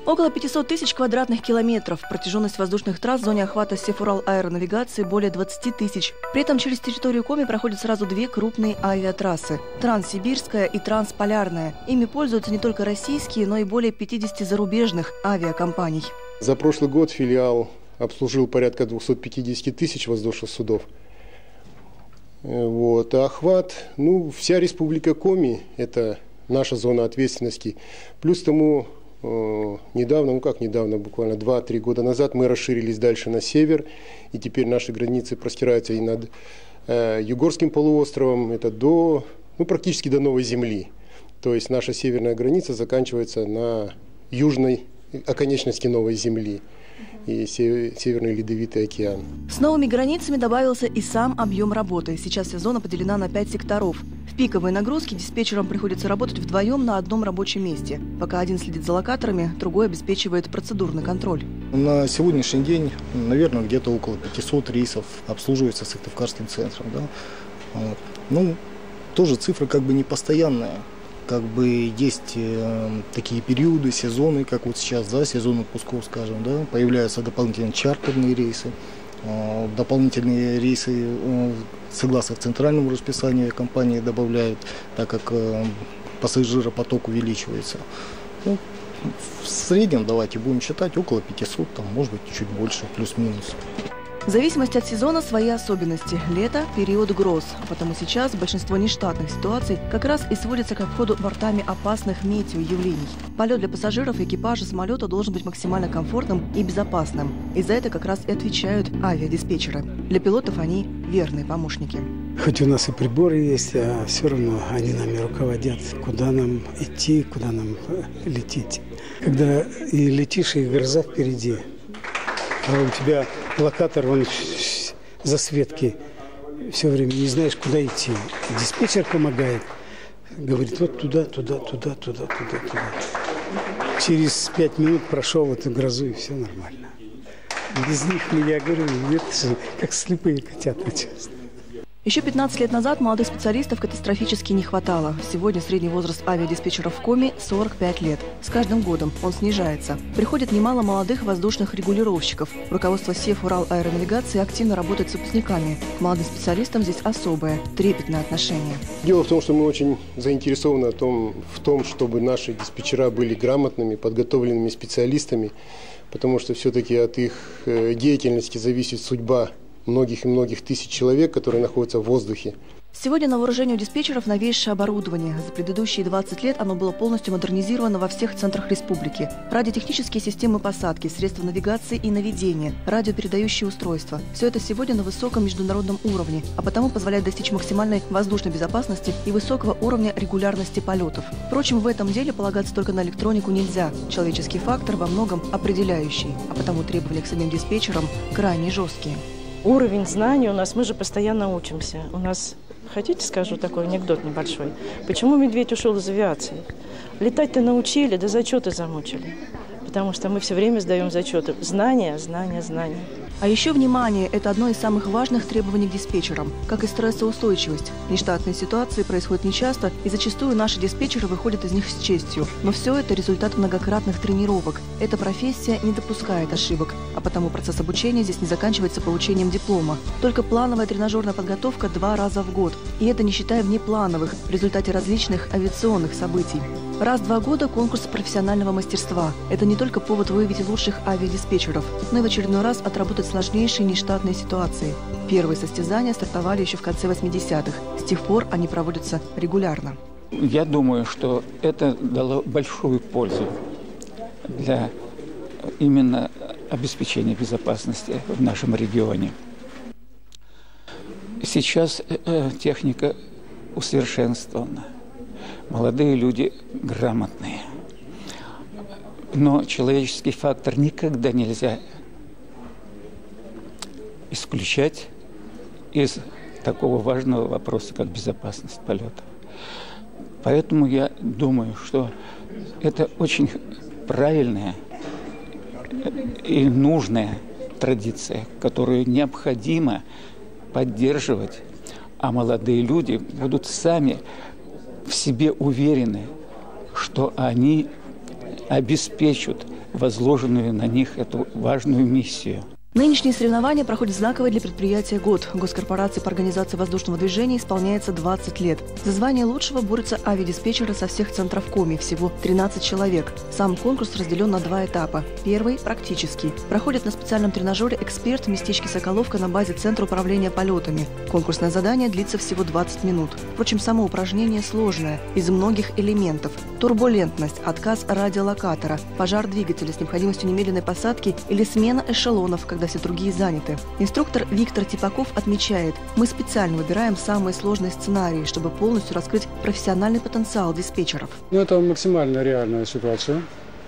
Около 500 тысяч квадратных километров. Протяженность воздушных трасс в зоне охвата Севурал-аэронавигации более 20 тысяч. При этом через территорию Коми проходят сразу две крупные авиатрассы – Транссибирская и Трансполярная. Ими пользуются не только российские, но и более 50 зарубежных авиакомпаний. За прошлый год филиал обслужил порядка 250 тысяч воздушных судов. А охват, вся республика Коми – это наша зона ответственности. Плюс тому недавно, буквально 2-3 года назад мы расширились дальше на север, и теперь наши границы простираются и над Югорским полуостровом, это практически до Новой Земли. То есть наша северная граница заканчивается на южной оконечности Новой Земли и Северный Ледовитый океан. С новыми границами добавился и сам объем работы. Сейчас вся зона поделена на 5 секторов. В пиковые нагрузки диспетчерам приходится работать вдвоем на одном рабочем месте. Пока один следит за локаторами, другой обеспечивает процедурный контроль. На сегодняшний день, наверное, где-то около 500 рейсов обслуживается Сыктывкарским центром. Да? Тоже цифра не постоянная. Есть такие периоды, сезоны, как вот сейчас, да, сезон отпусков, скажем, да, появляются дополнительные чартерные рейсы, дополнительные рейсы, согласно центральному расписанию компании добавляют, так как пассажиропоток увеличивается. В среднем, давайте будем считать, около 500, может быть, чуть больше, плюс-минус. В зависимости от сезона свои особенности. Лето – период гроз. Потому сейчас большинство нештатных ситуаций как раз и сводится к обходу бортами опасных метеоявлений. Полет для пассажиров и экипажа самолета должен быть максимально комфортным и безопасным. И за это как раз и отвечают авиадиспетчеры. Для пилотов они верные помощники. Хоть у нас и приборы есть, а все равно они нами руководят, куда нам идти, куда нам лететь. Когда и летишь, и гроза впереди, а у тебя локатор, он засветки, все время не знаешь, куда идти. Диспетчер помогает, говорит, вот туда. Через 5 минут прошел эту грозу, и все нормально. Без них, я говорю, это как слепые котята, честно. Еще 15 лет назад молодых специалистов катастрофически не хватало. Сегодня средний возраст авиадиспетчеров в Коми – 45 лет. С каждым годом он снижается. Приходит немало молодых воздушных регулировщиков. Руководство Севурал-аэронавигации активно работает с выпускниками. К молодым специалистам здесь особое, трепетное отношение. Дело в том, что мы очень заинтересованы в том, чтобы наши диспетчера были грамотными, подготовленными специалистами, потому что все-таки от их деятельности зависит судьба многих и многих тысяч человек, которые находятся в воздухе. Сегодня на вооружении у диспетчеров новейшее оборудование. За предыдущие 20 лет оно было полностью модернизировано во всех центрах республики. Радиотехнические системы посадки, средства навигации и наведения, радиопередающие устройства. Все это сегодня на высоком международном уровне, а потому позволяет достичь максимальной воздушной безопасности и высокого уровня регулярности полетов. Впрочем, в этом деле полагаться только на электронику нельзя. Человеческий фактор во многом определяющий, а потому требования к самим диспетчерам крайне жесткие. Уровень знаний у нас, мы же постоянно учимся. У нас, хотите, скажу такой анекдот небольшой. Почему медведь ушел из авиации? Летать-то научили, да зачеты замучили. Потому что мы все время сдаем зачеты. Знания. А еще внимание – это одно из самых важных требований к диспетчерам, как и стрессоустойчивость. Нештатные ситуации происходят нечасто, и зачастую наши диспетчеры выходят из них с честью. Но все это результат многократных тренировок. Эта профессия не допускает ошибок, а потому процесс обучения здесь не заканчивается получением диплома. Только плановая тренажерная подготовка 2 раза в год. И это не считая внеплановых, в результате различных авиационных событий. Раз в 2 года конкурс профессионального мастерства. Это не только повод выявить лучших авиадиспетчеров, но и в очередной раз отработать сложнейшие нештатные ситуации. Первые состязания стартовали еще в конце 80-х. С тех пор они проводятся регулярно. Я думаю, что это дало большую пользу для именно обеспечения безопасности в нашем регионе. Сейчас техника усовершенствована. Молодые люди грамотные. Но человеческий фактор никогда нельзя исключать из такого важного вопроса, как безопасность полета. Поэтому я думаю, что это очень правильная и нужная традиция, которую необходимо поддерживать, а молодые люди будут сами в себе уверены, что они обеспечат возложенную на них эту важную миссию. Нынешние соревнования проходят знаковый для предприятия год. Госкорпорации по организации воздушного движения исполняется 20 лет. За звание лучшего борются авиадиспетчеры со всех центров Коми, всего 13 человек. Сам конкурс разделен на 2 этапа. Первый – практический. Проходит на специальном тренажере «Эксперт» в местечке Соколовка на базе Центра управления полетами. Конкурсное задание длится всего 20 минут. Впрочем, само упражнение сложное, из многих элементов. Турбулентность, отказ радиолокатора, пожар двигателя с необходимостью немедленной посадки или смена эшелонов, когда все другие заняты. Инструктор Виктор Типаков отмечает, мы специально выбираем самые сложные сценарии, чтобы полностью раскрыть профессиональный потенциал диспетчеров. Это максимально реальная ситуация.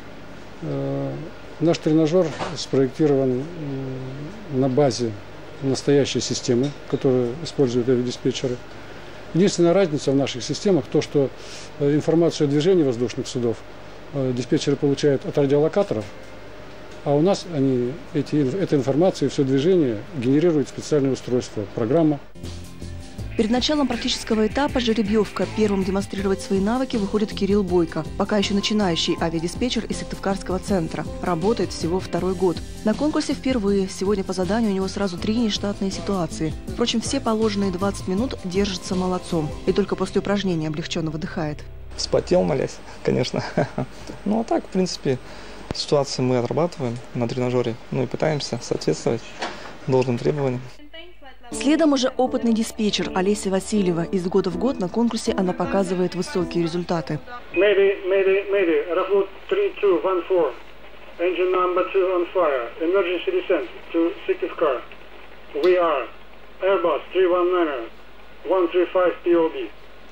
Наш тренажер спроектирован на базе настоящей системы, которую используют авиадиспетчеры. Единственная разница в наших системах то, что информацию о движении воздушных судов диспетчеры получают от радиолокаторов, а у нас эту информацию и все движение генерирует специальное устройство, программа. Перед началом практического этапа жеребьевка. Первым демонстрировать свои навыки выходит Кирилл Бойко, пока еще начинающий авиадиспетчер из Сыктывкарского центра. Работает всего 2-й год. На конкурсе впервые. Сегодня по заданию у него сразу 3 нештатные ситуации. Впрочем, все положенные 20 минут держится молодцом. И только после упражнения облегченно выдыхает. Вспотел, молясь, конечно. Ну а так, в принципе, ситуации мы отрабатываем на тренажере. Ну и пытаемся соответствовать должным требованиям. Следом уже опытный диспетчер Олеся Васильева. Из года в год на конкурсе она показывает высокие результаты. Mayday, Aeroflot 3214, engine number 2 on fire, emergency descent to Syktyvkar. We are Airbus 319, 135 POB.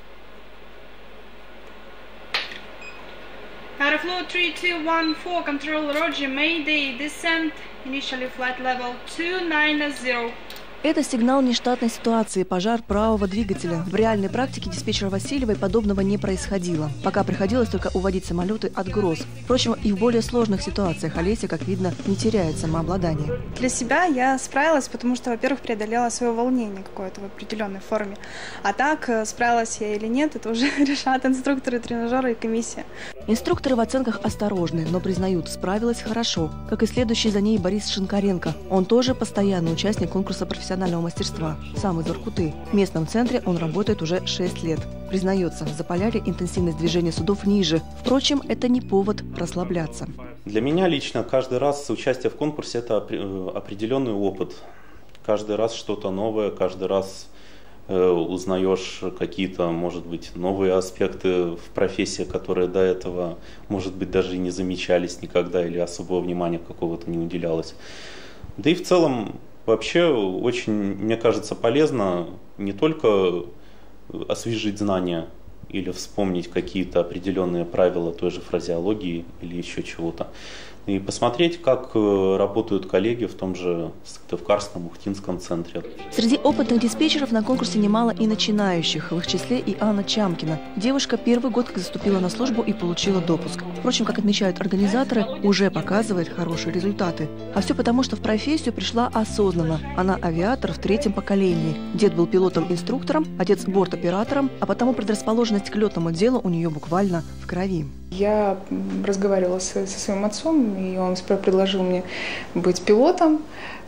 Aeroflot 3214, control Roger, Mayday, descent, initially flight level 290. Это сигнал нештатной ситуации – пожар правого двигателя. В реальной практике диспетчера Васильевой подобного не происходило. Пока приходилось только уводить самолеты от гроз. Впрочем, и в более сложных ситуациях Олеся, как видно, не теряет самообладание. Для себя я справилась, потому что, во-первых, преодолела свое волнение какое-то в определенной форме. А так, справилась я или нет, это уже решат инструкторы тренажера и комиссия. Инструкторы в оценках осторожны, но признают, справилась хорошо. Как и следующий за ней Борис Шинкаренко. Он тоже постоянный участник конкурса профессионального мастерства. Сам из Воркуты. В местном центре он работает уже 6 лет. Признается, в Заполярье интенсивность движения судов ниже. Впрочем, это не повод расслабляться. Для меня лично каждый раз участие в конкурсе – это определенный опыт. Каждый раз что-то новое, каждый раз узнаешь какие-то, может быть, новые аспекты в профессии, которые до этого, может быть, даже и не замечались никогда или особого внимания какого-то не уделялось. Да и в целом вообще очень, мне кажется, полезно не только освежить знания или вспомнить какие-то определенные правила той же фразеологии или еще чего-то, и посмотреть, как работают коллеги в том же Сыктывкарском, Ухтинском центре. Среди опытных диспетчеров на конкурсе немало и начинающих, в их числе и Анна Чамкина. Девушка 1-й год как заступила на службу и получила допуск. Впрочем, как отмечают организаторы, уже показывает хорошие результаты. А все потому, что в профессию пришла осознанно. Она авиатор в 3-м поколении. Дед был пилотом-инструктором, отец борт-оператором, а потому предрасположенность к летному делу у нее буквально в крови. Я разговаривала со своим отцом, и он предложил мне быть пилотом,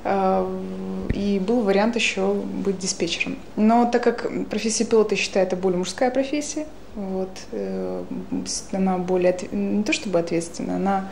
и был вариант еще быть диспетчером. Но так как профессия пилота, я считаю, это более мужская профессия, вот, она более, не то чтобы ответственная, она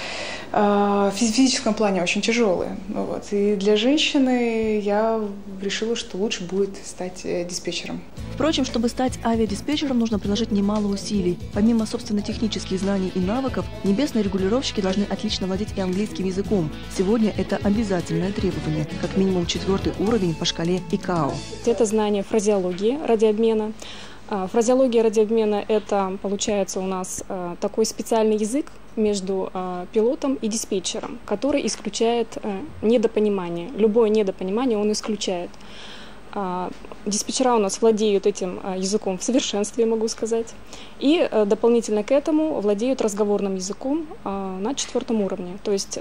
в физическом плане очень тяжелая. Вот. И для женщины я решила, что лучше будет стать диспетчером. Впрочем, чтобы стать авиадиспетчером, нужно приложить немало усилий. Помимо, собственно, технических знаний и навыков, небесные регулировщики должны отлично владеть и английским языком. Сегодня это обязательное требование, как минимум 4-й уровень по шкале ИКАО. Это знание фразеологии радиообмена. Фразеология радиообмена – это, получается, у нас такой специальный язык между пилотом и диспетчером, который исключает недопонимание. Любое недопонимание он исключает. Диспетчера у нас владеют этим языком в совершенстве, могу сказать. И дополнительно к этому владеют разговорным языком на 4-м уровне. То есть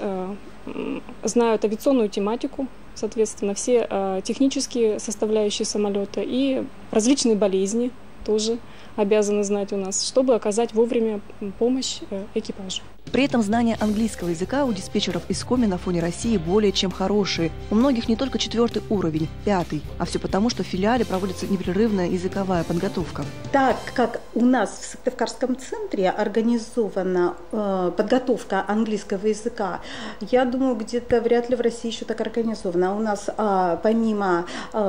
знают авиационную тематику, соответственно, все технические составляющие самолета и различные болезни тоже обязаны знать у нас, чтобы оказать вовремя помощь экипажу. При этом знания английского языка у диспетчеров из Коми на фоне России более чем хорошие. У многих не только 4-й уровень, 5-й, а все потому, что в филиале проводится непрерывная языковая подготовка. Так как у нас в Сыктывкарском центре организована подготовка английского языка, я думаю, где-то вряд ли в России еще так организовано. У нас помимо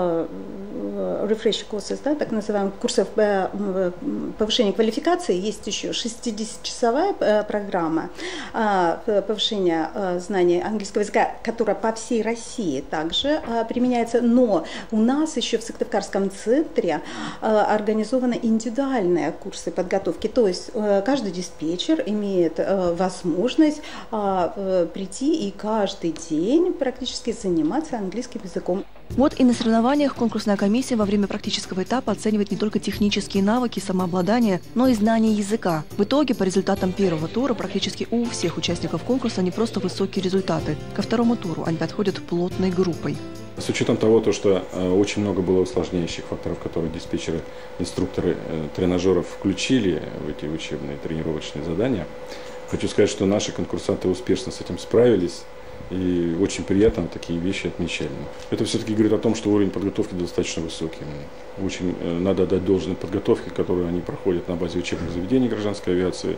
refresh courses, да, так называемых курсов повышения квалификации, есть еще 60-часовая программа повышения знаний английского языка, которая по всей России также применяется, но у нас еще в Сыктывкарском центре организованы индивидуальные курсы подготовки, то есть каждый диспетчер имеет возможность прийти и каждый день практически заниматься английским языком. Вот и на соревнованиях конкурсная комиссия во время практического этапа оценивает не только технические навыки, самообладание, но и знание языка. В итоге, по результатам первого тура, практически у всех участников конкурса не просто высокие результаты. Ко второму туру они подходят плотной группой. С учетом того, что очень много было усложняющих факторов, которые диспетчеры, инструкторы тренажеров включили в эти учебные тренировочные задания, хочу сказать, что наши конкурсанты успешно с этим справились. И очень приятно такие вещи отмечали. Это все-таки говорит о том, что уровень подготовки достаточно высокий. Очень надо отдать должное подготовке, которую они проходят на базе учебных заведений гражданской авиации,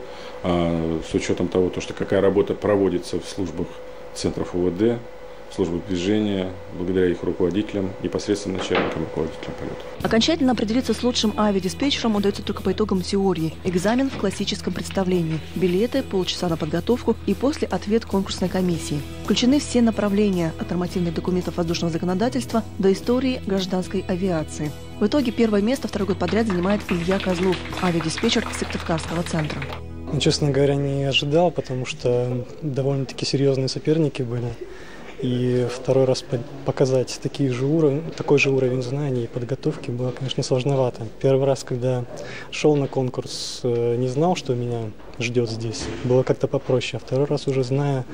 с учетом того, что какая работа проводится в службах центров УВД, службах движения, благодаря их руководителям, непосредственно начальникам, руководителям полета. Окончательно определиться с лучшим авиадиспетчером удается только по итогам теории. Экзамен в классическом представлении, билеты, полчаса на подготовку и после ответ конкурсной комиссии. Включены все направления от нормативных документов воздушного законодательства до истории гражданской авиации. В итоге первое место второй год подряд занимает Илья Козлов, авиадиспетчер Сыктывкарского центра. Честно говоря, не ожидал, потому что довольно-таки серьезные соперники были. И второй раз показать такой же уровень знаний и подготовки было, конечно, сложновато. Первый раз, когда шел на конкурс, не знал, что меня ждет здесь. Было как-то попроще. А второй раз уже зная,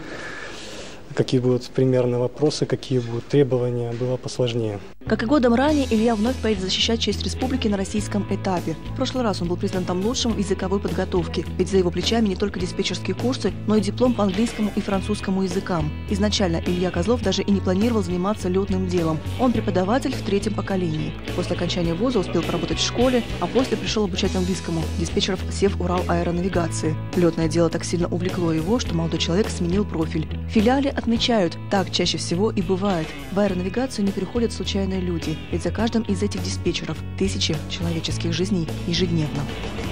какие будут примерно вопросы, какие будут требования, было посложнее. Как и годом ранее, Илья вновь поедет защищать честь республики на российском этапе. В прошлый раз он был признан там лучшим в языковой подготовке, ведь за его плечами не только диспетчерские курсы, но и диплом по английскому и французскому языкам. Изначально Илья Козлов даже и не планировал заниматься летным делом. Он преподаватель в 3-м поколении. После окончания вуза успел поработать в школе, а после пришел обучать английскому диспетчеров Севурал-аэронавигации. Летное дело так сильно увлекло его, что молодой человек сменил профиль. В филиале отмечают, так чаще всего и бывает. В аэронавигацию не переходят случайные люди, ведь за каждым из этих диспетчеров тысячи человеческих жизней ежедневно.